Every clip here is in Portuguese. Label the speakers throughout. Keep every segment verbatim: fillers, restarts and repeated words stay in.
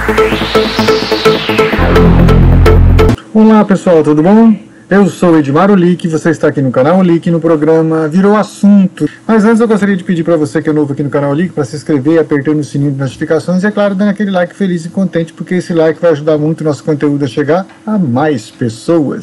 Speaker 1: Olá pessoal, tudo bom? Eu sou Edmar Olic, você está aqui no canal Olic no programa Virou Assunto. Mas antes eu gostaria de pedir para você que é novo aqui no canal Olic para se inscrever apertando o sininho de notificações e é claro, dando aquele like feliz e contente, porque esse like vai ajudar muito o nosso conteúdo a chegar a mais pessoas.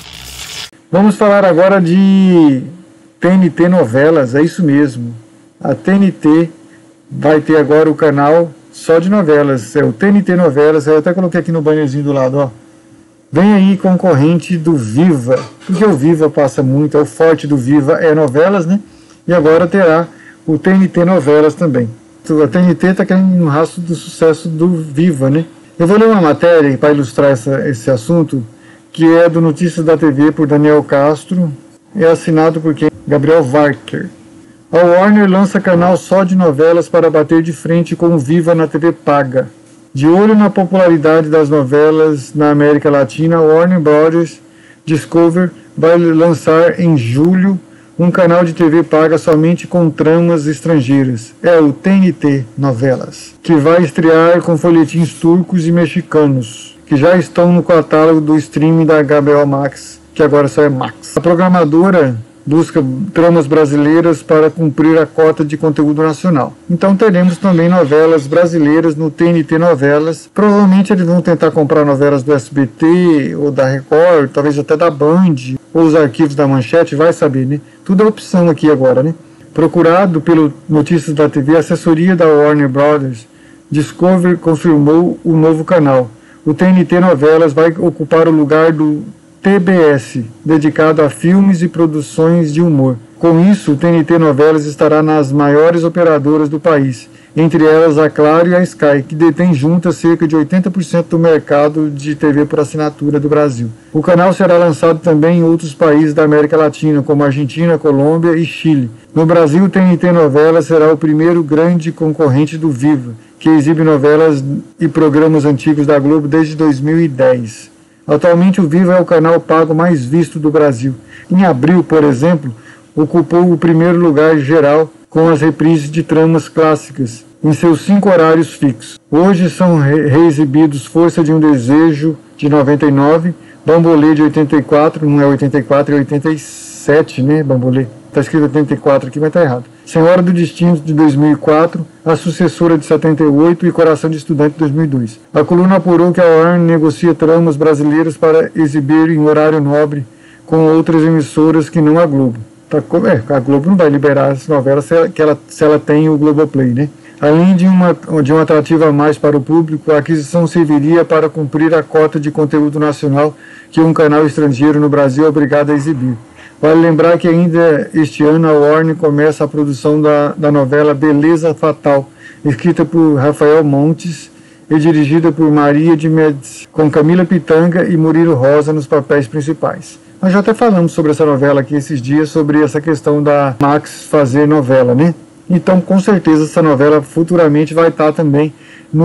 Speaker 1: Vamos falar agora de T N T Novelas, é isso mesmo. A T N T vai ter agora o canal só de novelas, é o T N T Novelas, eu até coloquei aqui no bannerzinho do lado, ó. Vem aí concorrente do Viva, porque o Viva passa muito, é o forte do Viva, é novelas, né? E agora terá o T N T Novelas também. A T N T está caindo no rastro do sucesso do Viva, né? Eu vou ler uma matéria para ilustrar essa, esse assunto, que é do Notícias da T V por Daniel Castro, é assinado por quem? Gabriel Varker. A Warner lança canal só de novelas para bater de frente com o Viva na T V paga. De olho na popularidade das novelas na América Latina, Warner Bros. Discovery vai lançar em julho um canal de T V paga somente com tramas estrangeiras. É o T N T Novelas, que vai estrear com folhetins turcos e mexicanos, que já estão no catálogo do streaming da H B O Max, que agora só é Max. A programadora busca tramas brasileiras para cumprir a cota de conteúdo nacional. Então teremos também novelas brasileiras no T N T Novelas. Provavelmente eles vão tentar comprar novelas do S B T ou da Record, talvez até da Band, ou os arquivos da Manchete, vai saber, né? Tudo é opção aqui agora, né? Procurado pelo Notícias da T V, a assessoria da Warner Bros. Discovery confirmou o novo canal. O T N T Novelas vai ocupar o lugar do T B S, dedicado a filmes e produções de humor. Com isso, o T N T Novelas estará nas maiores operadoras do país, entre elas a Claro e a Sky, que detém juntas cerca de oitenta por cento do mercado de T V por assinatura do Brasil. O canal será lançado também em outros países da América Latina, como Argentina, Colômbia e Chile. No Brasil, o T N T Novelas será o primeiro grande concorrente do Viva, que exibe novelas e programas antigos da Globo desde dois mil e dez. Atualmente o Viva é o canal pago mais visto do Brasil. Em abril, por exemplo, ocupou o primeiro lugar geral com as reprises de tramas clássicas, em seus cinco horários fixos. Hoje são re reexibidos Força de um Desejo, de noventa e nove, Bambolê, de oitenta e quatro, não é oitenta e quatro, é oitenta e sete, né, Bambolê? Está escrito oitenta e quatro aqui, mas está errado. Senhora do Destino, de dois mil e quatro, A Sucessora, de setenta e oito e Coração de Estudante, de dois mil e dois. A coluna apurou que a Warner negocia tramas brasileiras para exibir em horário nobre com outras emissoras que não a Globo. Tá, é, a Globo não vai liberar as novelas se ela, que ela, se ela tem o Globoplay, né? Além de uma, de uma atrativa a mais para o público, a aquisição serviria para cumprir a cota de conteúdo nacional que um canal estrangeiro no Brasil é obrigado a exibir. Vale lembrar que ainda este ano a Warner começa a produção da, da novela Beleza Fatal, escrita por Rafael Montes e dirigida por Maria de Médici, com Camila Pitanga e Murilo Rosa nos papéis principais. Nós já até falamos sobre essa novela aqui esses dias, sobre essa questão da Max fazer novela, né? Então, com certeza, essa novela futuramente vai estar também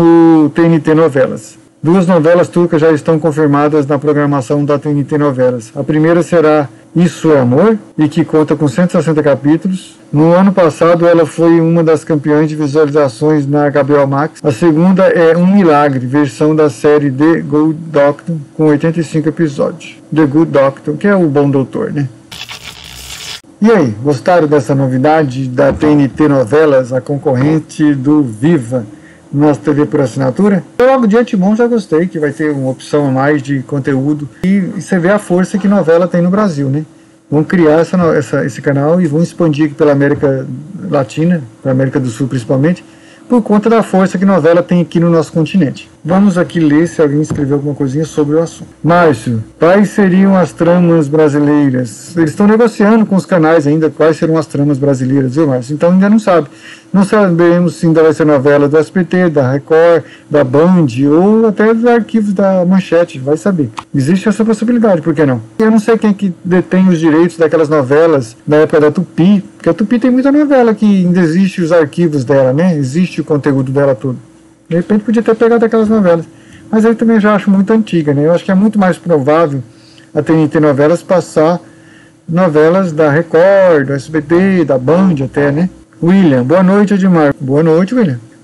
Speaker 1: no T N T Novelas. Duas novelas turcas já estão confirmadas na programação da T N T Novelas. A primeira será Isso é Amor, e que conta com cento e sessenta capítulos. No ano passado, ela foi uma das campeãs de visualizações na H B O Max. A segunda é Um Milagre, versão da série The Good Doctor, com oitenta e cinco episódios. The Good Doctor, que é o Bom Doutor, né? E aí, gostaram dessa novidade da T N T Novelas, a concorrente do Viva? Nossa T V por assinatura? Eu logo de antemão já gostei, que vai ter uma opção a mais de conteúdo. E você vê a força que novela tem no Brasil, né? Vão criar essa, essa, esse canal e vão expandir aqui pela América Latina, pela América do Sul principalmente, por conta da força que novela tem aqui no nosso continente. Vamos aqui ler se alguém escreveu alguma coisinha sobre o assunto. Márcio, quais seriam as tramas brasileiras? Eles estão negociando com os canais ainda quais serão as tramas brasileiras, viu, Márcio? Então ainda não sabe. Não sabemos se ainda vai ser novela do S B T, da Record, da Band ou até dos arquivos da Manchete, vai saber. Existe essa possibilidade, por que não? Eu não sei quem que detém os direitos daquelas novelas da época da Tupi, porque a Tupi tem muita novela que ainda existe os arquivos dela, né? Existe o conteúdo dela todo. De repente podia ter pegado aquelas novelas. Mas aí também já acho muito antiga, né? Eu acho que é muito mais provável a T N T Novelas passar novelas da Record, do S B T, da Band até, né? William, boa noite, Edmar. Boa noite, William.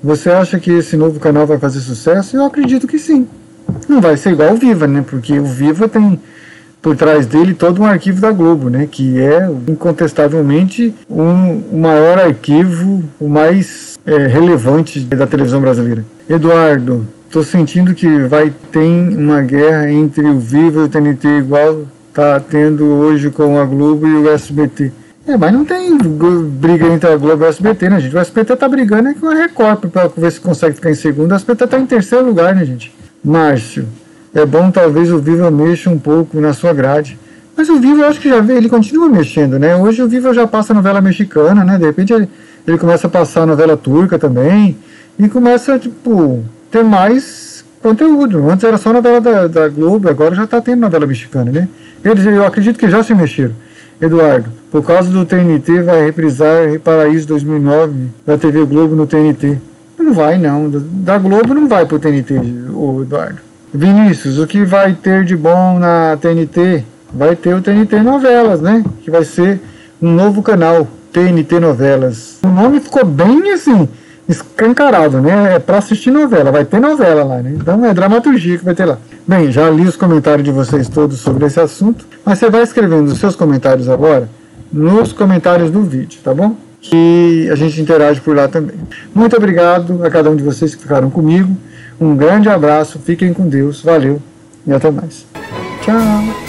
Speaker 1: Você acha que esse novo canal vai fazer sucesso? Eu acredito que sim. Não vai ser igual o Viva, né? Porque o Viva tem por trás dele todo um arquivo da Globo, né? Que é incontestavelmente um, o maior arquivo, o mais é, relevante da televisão brasileira. Eduardo, estou sentindo que vai ter uma guerra entre o Viva e o T N T igual está tendo hoje com a Globo e o S B T. É, mas não tem briga entre a Globo e o S B T, né, gente? O S B T tá brigando é com a Record para ver se consegue ficar em segundo. O S B T tá em terceiro lugar, né, gente? Márcio, é bom talvez o Viva mexa um pouco na sua grade. Mas o Viva eu acho que já ele continua mexendo, né? Hoje o Viva já passa novela mexicana, né? De repente ele, ele começa a passar novela turca também. E começa, tipo, ter mais conteúdo. Antes era só novela da, da Globo, agora já tá tendo novela mexicana, né? Eles, eu acredito que já se mexeram. Eduardo, por causa do T N T vai reprisar Paraíso dois mil e nove da T V Globo no T N T. Não vai não, da Globo não vai pro T N T, o Eduardo. Vinícius, o que vai ter de bom na T N T? Vai ter o T N T Novelas, né? Que vai ser um novo canal, T N T Novelas. O nome ficou bem assim, escancarado, né? É pra assistir novela, vai ter novela lá, né? Então é dramaturgia que vai ter lá. Bem, já li os comentários de vocês todos sobre esse assunto, mas você vai escrevendo os seus comentários agora nos comentários do vídeo, tá bom? Que a gente interage por lá também. Muito obrigado a cada um de vocês que ficaram comigo. Um grande abraço, fiquem com Deus, valeu e até mais. Tchau!